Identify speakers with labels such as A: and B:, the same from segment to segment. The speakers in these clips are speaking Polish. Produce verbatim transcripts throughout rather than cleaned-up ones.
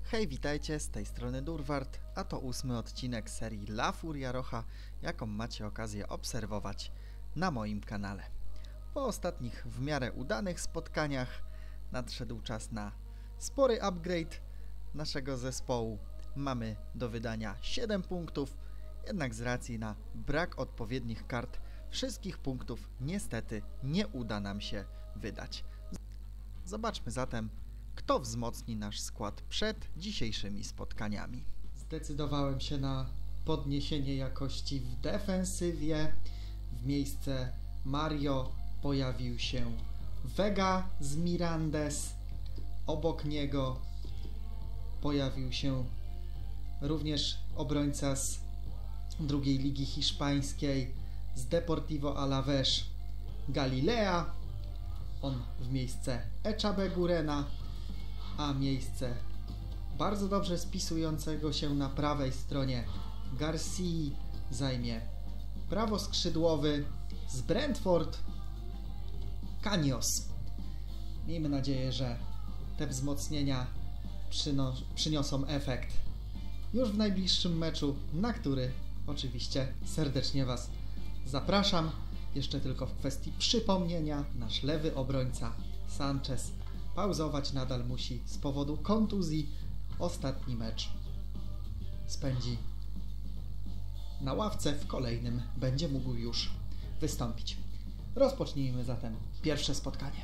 A: Hej, witajcie, z tej strony Durward, a to ósmy odcinek serii La Furia Roja, jaką macie okazję obserwować na moim kanale. Po ostatnich w miarę udanych spotkaniach nadszedł czas na spory upgrade naszego zespołu. Mamy do wydania siedem punktów, jednak z racji na brak odpowiednich kart wszystkich punktów niestety nie uda nam się wydać. Zobaczmy zatem, kto wzmocni nasz skład przed dzisiejszymi spotkaniami. Zdecydowałem się na podniesienie jakości w defensywie. W miejsce Mario pojawił się Vega z Mirandes. Obok niego pojawił się również obrońca z drugiej ligi hiszpańskiej z Deportivo Alavés Galilea. On w miejsce Echabegurena, a miejsce bardzo dobrze spisującego się na prawej stronie Garcii zajmie prawoskrzydłowy z Brentford Caños. Miejmy nadzieję, że te wzmocnienia przyno przyniosą efekt już w najbliższym meczu, na który oczywiście serdecznie Was zapraszam. Jeszcze tylko w kwestii przypomnienia, nasz lewy obrońca Sanchez pauzować nadal musi z powodu kontuzji. Ostatni mecz spędzi na ławce, w kolejnym będzie mógł już wystąpić. Rozpocznijmy zatem pierwsze spotkanie.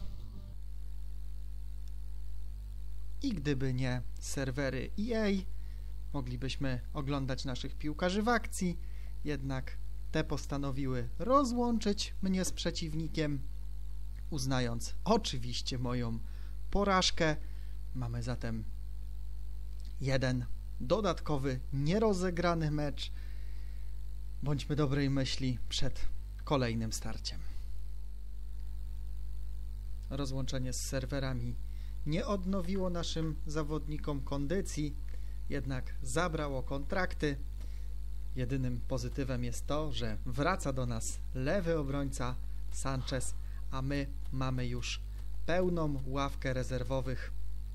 A: I gdyby nie serwery E A, moglibyśmy oglądać naszych piłkarzy w akcji, jednak te postanowiły rozłączyć mnie z przeciwnikiem, uznając oczywiście moją porażkę. Mamy zatem jeden dodatkowy, nierozegrany mecz. Bądźmy dobrej myśli przed kolejnym starciem. Rozłączenie z serwerami nie odnowiło naszym zawodnikom kondycji, jednak zabrało kontrakty. Jedynym pozytywem jest to, że wraca do nas lewy obrońca Sanchez, a my mamy już pełną ławkę rezerwowych.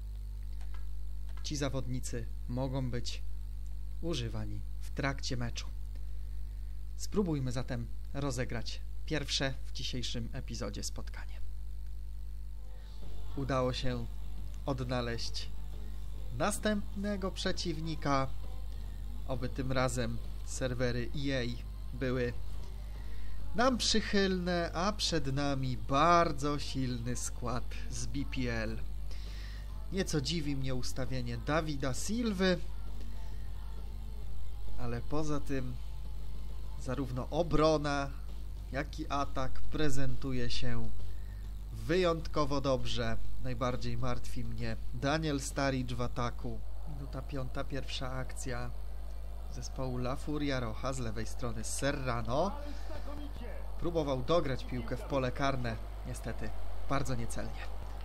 A: Ci zawodnicy mogą być używani w trakcie meczu. Spróbujmy zatem rozegrać pierwsze w dzisiejszym epizodzie spotkanie. Udało się odnaleźć następnego przeciwnika. Oby tym razem serwery E A były nam przychylne, a przed nami bardzo silny skład z B P L. Nieco dziwi mnie ustawienie Davida Silwy, ale poza tym zarówno obrona, jak i atak prezentuje się wyjątkowo dobrze. Najbardziej martwi mnie Daniel Sturridge w ataku. Minuta piąta, pierwsza akcja zespołu La Furia Roja z lewej strony Serrano. Próbował dograć piłkę w pole karne, niestety bardzo niecelnie.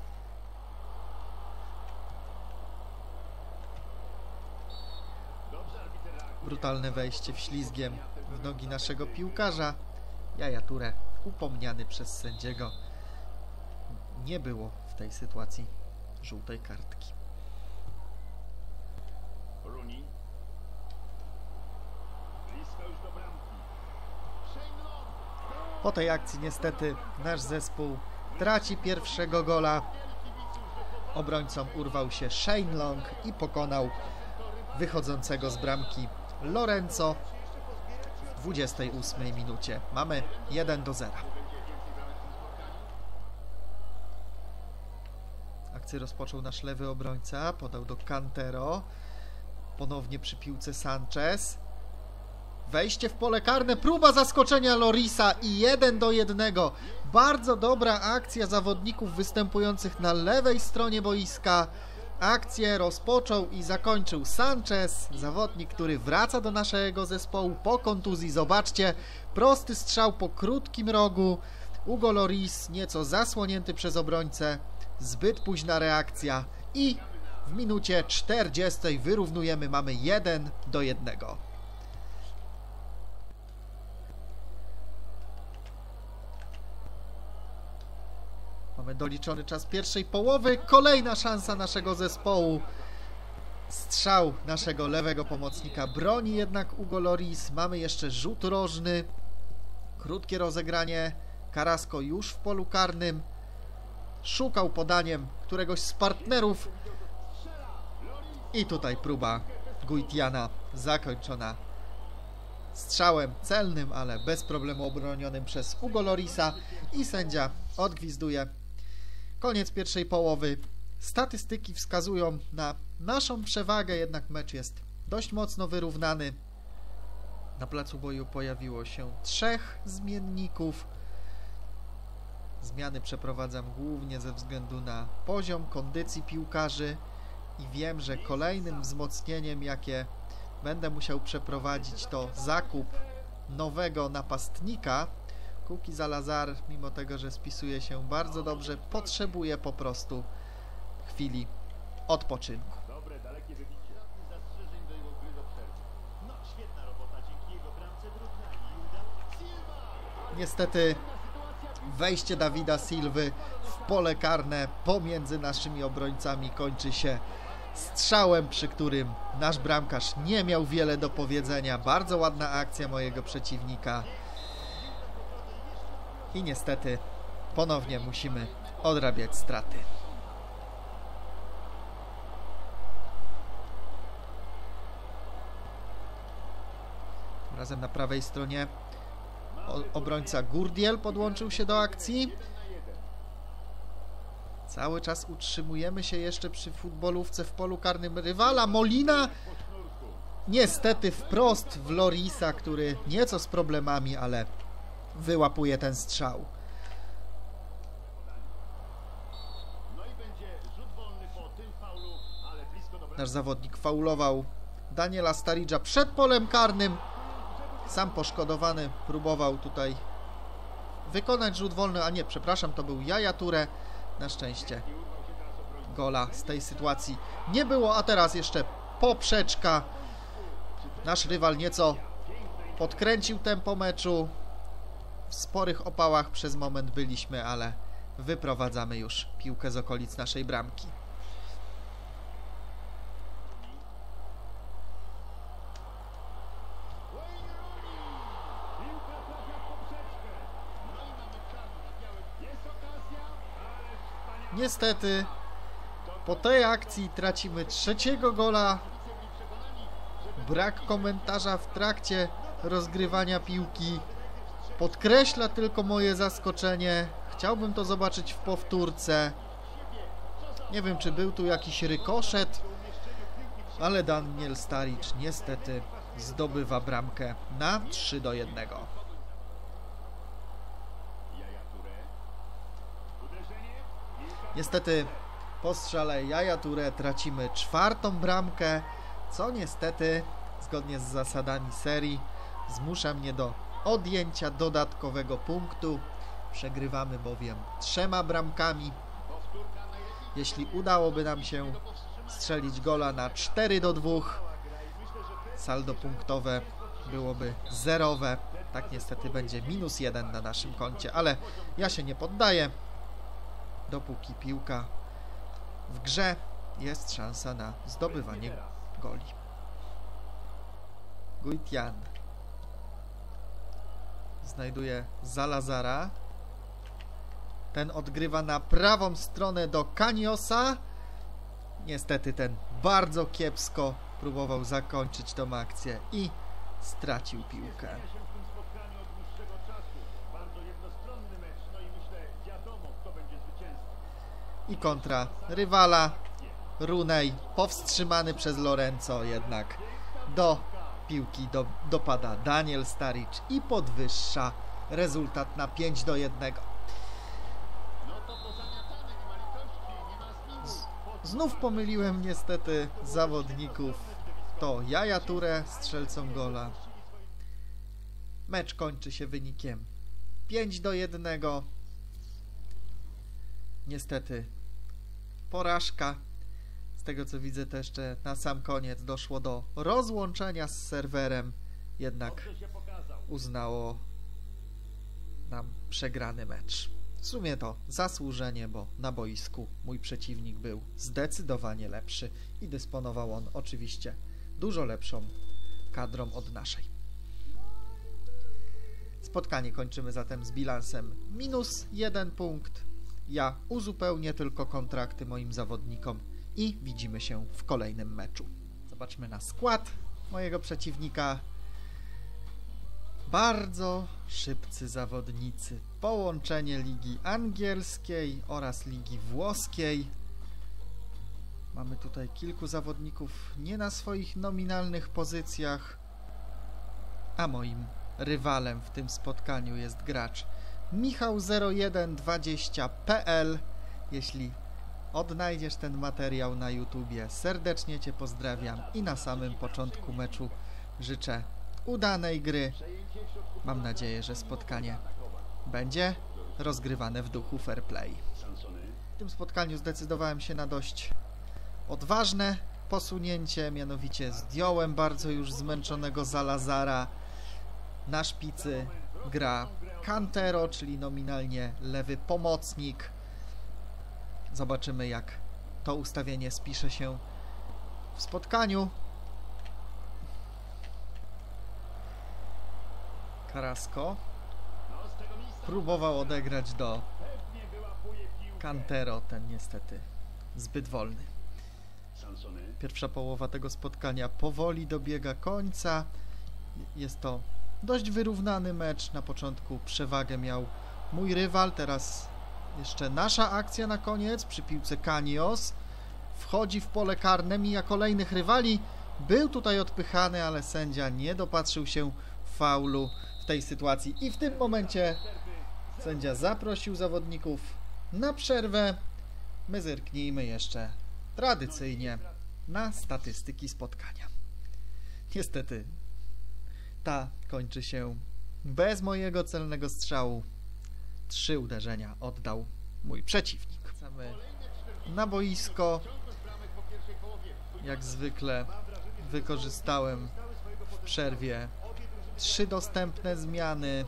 A: Brutalne wejście wślizgiem w nogi naszego piłkarza. Yaya Touré, upomniany przez sędziego. Nie było w tej sytuacji żółtej kartki. Po tej akcji niestety nasz zespół traci pierwszego gola. Obrońcą urwał się Shane Long i pokonał wychodzącego z bramki Lorenzo w dwudziestej ósmej minucie. Mamy jeden do zera. Akcję rozpoczął nasz lewy obrońca, podał do Cantero. Ponownie przy piłce Sanchez. Wejście w pole karne, próba zaskoczenia Llorisa i jeden do jednego. Bardzo dobra akcja zawodników występujących na lewej stronie boiska. Akcję rozpoczął i zakończył Sanchez, zawodnik, który wraca do naszego zespołu po kontuzji. Zobaczcie, prosty strzał po krótkim rogu. Hugo Lloris nieco zasłonięty przez obrońcę. Zbyt późna reakcja i w minucie czterdziestej wyrównujemy, mamy jeden do jednego. Mamy doliczony czas pierwszej połowy. Kolejna szansa naszego zespołu. Strzał naszego lewego pomocnika broni jednak Hugo Lloris. Mamy jeszcze rzut rożny. Krótkie rozegranie. Carrasco już w polu karnym. Szukał podaniem któregoś z partnerów. I tutaj próba Guitiana zakończona strzałem celnym, ale bez problemu obronionym przez Hugo Llorisa. I sędzia odgwizduje koniec pierwszej połowy. Statystyki wskazują na naszą przewagę, jednak mecz jest dość mocno wyrównany. Na placu boju pojawiło się trzech zmienników. Zmiany przeprowadzam głównie ze względu na poziom kondycji piłkarzy i wiem, że kolejnym wzmocnieniem, jakie będę musiał przeprowadzić, to zakup nowego napastnika. Kuki Salazar, mimo tego, że spisuje się bardzo dobrze, potrzebuje po prostu chwili odpoczynku. Niestety wejście Davida Silwy w pole karne pomiędzy naszymi obrońcami kończy się strzałem, przy którym nasz bramkarz nie miał wiele do powiedzenia. Bardzo ładna akcja mojego przeciwnika. I niestety ponownie musimy odrabiać straty. Razem na prawej stronie obrońca Gurdiel podłączył się do akcji. Cały czas utrzymujemy się jeszcze przy futbolówce w polu karnym rywala. Molina niestety wprost w Llorisa, który nieco z problemami, ale wyłapuje ten strzał. Nasz zawodnik faulował Daniela Sturridge'a przed polem karnym. Sam poszkodowany próbował tutaj wykonać rzut wolny, a nie, przepraszam, to był Yaya Touré. Na szczęście gola z tej sytuacji nie było, a teraz jeszcze poprzeczka. Nasz rywal nieco podkręcił tempo meczu. W sporych opałach przez moment byliśmy, ale wyprowadzamy już piłkę z okolic naszej bramki. Niestety po tej akcji tracimy trzeciego gola. Brak komentarza w trakcie rozgrywania piłki podkreśla tylko moje zaskoczenie. Chciałbym to zobaczyć w powtórce. Nie wiem, czy był tu jakiś rykoszet, ale Daniel Sturridge niestety zdobywa bramkę na trzy do jednego. Niestety po strzale Yaya Touré tracimy czwartą bramkę, co niestety zgodnie z zasadami serii zmusza mnie do odjęcia dodatkowego punktu. Przegrywamy bowiem trzema bramkami. Jeśli udałoby nam się strzelić gola na cztery do dwóch, saldo punktowe byłoby zerowe. Tak niestety będzie minus jeden na naszym koncie, ale ja się nie poddaję. Dopóki piłka w grze, jest szansa na zdobywanie goli. Guitian znajduje Salazara. Ten odgrywa na prawą stronę do Cañosa. Niestety ten bardzo kiepsko próbował zakończyć tą akcję i stracił piłkę. I kontra rywala. Rooney powstrzymany przez Lorenzo, jednak do piłki do, dopada Daniel Sturridge i podwyższa rezultat na pięć do jednego. Z, znów pomyliłem niestety zawodników. To Yaya Touré strzelcą gola. Mecz kończy się wynikiem pięć do jednego. Niestety porażka. Z tego co widzę, to jeszcze na sam koniec doszło do rozłączenia z serwerem. Jednak uznało nam przegrany mecz. W sumie to zasłużenie, bo na boisku mój przeciwnik był zdecydowanie lepszy i dysponował on oczywiście dużo lepszą kadrą od naszej. Spotkanie kończymy zatem z bilansem minus jeden punkt. Ja uzupełnię tylko kontrakty moim zawodnikom i widzimy się w kolejnym meczu. Zobaczmy na skład mojego przeciwnika. Bardzo szybcy zawodnicy. Połączenie ligi angielskiej oraz ligi włoskiej. Mamy tutaj kilku zawodników nie na swoich nominalnych pozycjach, a moim rywalem w tym spotkaniu jest gracz Michał zero jeden dwadzieścia P L. Jeśli odnajdziesz ten materiał na YouTubie, serdecznie Cię pozdrawiam i na samym początku meczu życzę udanej gry. Mam nadzieję, że spotkanie będzie rozgrywane w duchu fair play. W tym spotkaniu zdecydowałem się na dość odważne posunięcie, mianowicie zdjąłem bardzo już zmęczonego Zalazara. Na szpicy gra Cantero, czyli nominalnie lewy pomocnik. Zobaczymy, jak to ustawienie spisze się w spotkaniu. Carrasco próbował odegrać do Cantero, ten niestety zbyt wolny. Pierwsza połowa tego spotkania powoli dobiega końca. Jest to dość wyrównany mecz. Na początku przewagę miał mój rywal, teraz jeszcze nasza akcja na koniec. Przy piłce Kanios wchodzi w pole karne, mija kolejnych rywali. Był tutaj odpychany, ale sędzia nie dopatrzył się faulu w tej sytuacji i w tym momencie sędzia zaprosił zawodników na przerwę. My zerknijmy jeszcze tradycyjnie na statystyki spotkania. Niestety ta kończy się bez mojego celnego strzału. Trzy uderzenia oddał mój przeciwnik. Wracamy na boisko. Jak zwykle wykorzystałem w przerwie trzy dostępne zmiany.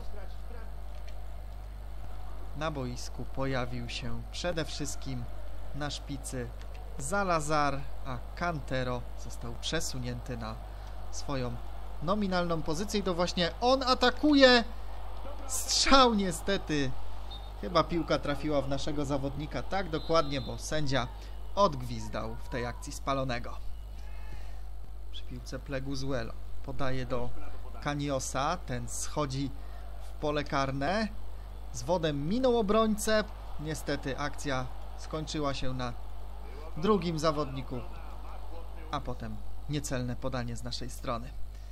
A: Na boisku pojawił się przede wszystkim na szpicy Zalazar, a Cantero został przesunięty na swoją nominalną pozycję i to właśnie on atakuje. Strzał niestety. Chyba piłka trafiła w naszego zawodnika tak dokładnie, bo sędzia odgwizdał w tej akcji spalonego. Przy piłce Pleguzuelo podaje do Caniosa, ten schodzi w pole karne. Z wodem minął obrońcę. Niestety akcja skończyła się na drugim zawodniku, a potem niecelne podanie z naszej strony.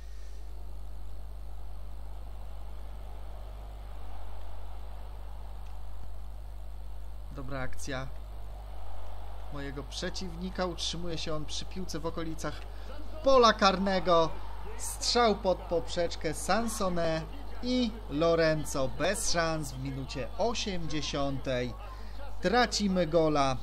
A: Dobra akcja mojego przeciwnika. Utrzymuje się on przy piłce w okolicach pola karnego. Strzał pod poprzeczkę Sansone i Lorenzo bez szans w minucie osiemdziesiątej. Tracimy gola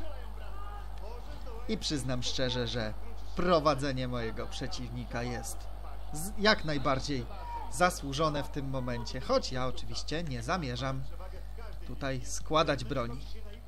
A: i przyznam szczerze, że prowadzenie mojego przeciwnika jest jak najbardziej zasłużone w tym momencie, choć ja oczywiście nie zamierzam tutaj składać broni.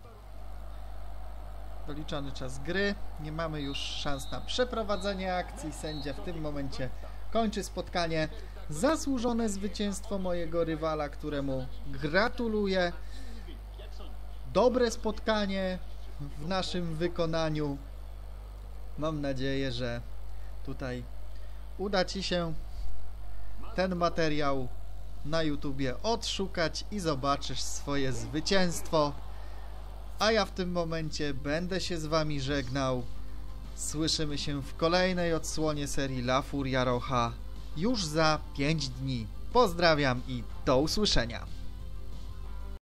A: Doliczony czas gry, nie mamy już szans na przeprowadzenie akcji. Sędzia w tym momencie kończy spotkanie. Zasłużone zwycięstwo mojego rywala, któremu gratuluję. Dobre spotkanie w naszym wykonaniu. Mam nadzieję, że tutaj uda Ci się ten materiał na YouTubie odszukać i zobaczysz swoje zwycięstwo. A ja w tym momencie będę się z Wami żegnał. Słyszymy się w kolejnej odsłonie serii La Furia Roja już za pięć dni. Pozdrawiam i do usłyszenia.